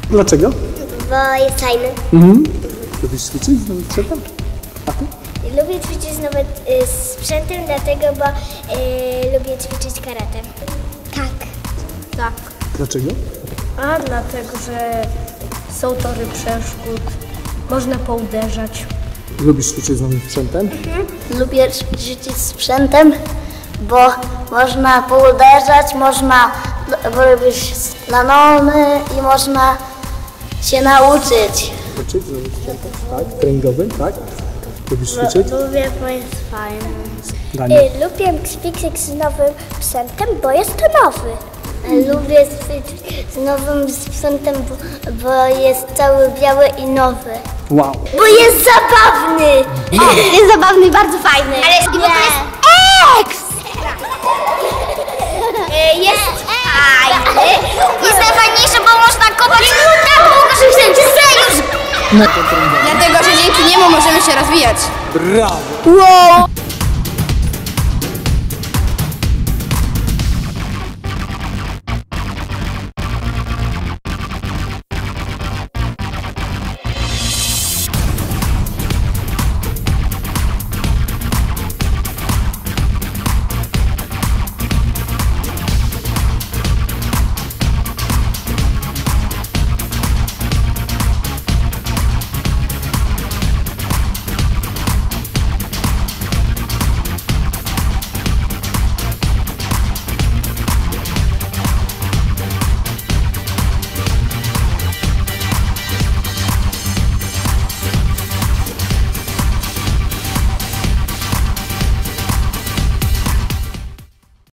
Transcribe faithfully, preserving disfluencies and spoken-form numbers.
Dlaczego? Bo jest fajny. Mhm. Lubisz ćwiczyć z nowym sprzętem? A ty? Lubię ćwiczyć z nowym y, sprzętem, dlatego, bo y, lubię ćwiczyć karate. Tak. Tak. Dlaczego? A dlatego, że są tory przeszkód, można pouderzać. Lubisz ćwiczyć z nowym sprzętem? Lubię ćwiczyć sprzętem, bo można pouderzać, można robić slalomy i można się nauczyć. Ćwiczyć z nowym sprzętem? Tak. Treningowym? Tak. Lubisz ćwiczyć? Lubię, bo jest fajny. Daniel. Lubię ćwiczyć z nowym sprzętem, bo jest to nowy. Lubię ćwiczyć z nowym sprzętem, bo, bo jest cały biały i nowy. Wow. Bo jest zabawny! Jest zabawny i bardzo fajny. Ale jest, jest ekstra! Jest fajny. Jest najfajniejszy, bo można kopać tak długo, że wszędzie już. Dlatego, że dzięki niemu możemy się rozwijać. Brawo! Wow!